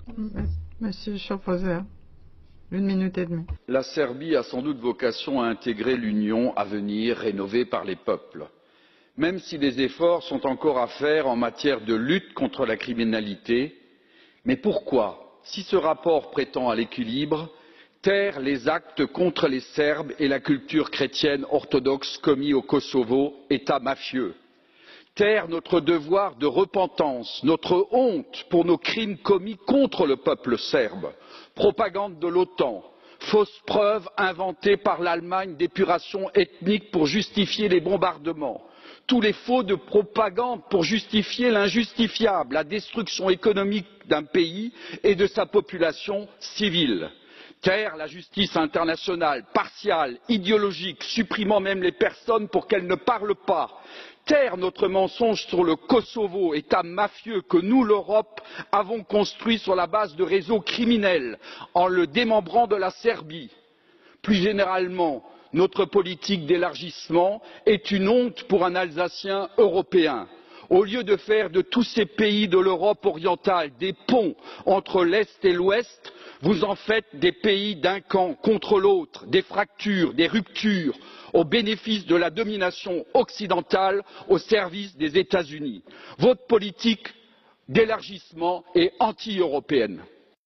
Monsieur Schaffhauser, 1 minute et demie. La Serbie a sans doute vocation à intégrer l'Union à venir, rénovée par les peuples. Même si des efforts sont encore à faire en matière de lutte contre la criminalité, mais pourquoi, si ce rapport prétend à l'équilibre, taire les actes contre les Serbes et la culture chrétienne orthodoxe commis au Kosovo, État mafieux? Taire notre devoir de repentance, notre honte pour nos crimes commis contre le peuple serbe, propagande de l'OTAN, fausses preuves inventées par l'Allemagne d'épuration ethnique pour justifier les bombardements, tous les faux de propagande pour justifier l'injustifiable, la destruction économique d'un pays et de sa population civile. Taire la justice internationale partiale, idéologique, supprimant même les personnes pour qu'elles ne parlent pas. Taire notre mensonge sur le Kosovo, État mafieux que nous, l'Europe, avons construit sur la base de réseaux criminels en le démembrant de la Serbie. Plus généralement, notre politique d'élargissement est une honte pour un Alsacien européen. Au lieu de faire de tous ces pays de l'Europe orientale des ponts entre l'Est et l'Ouest, vous en faites des pays d'un camp contre l'autre, des fractures, des ruptures, au bénéfice de la domination occidentale au service des États-Unis. Votre politique d'élargissement est anti-européenne.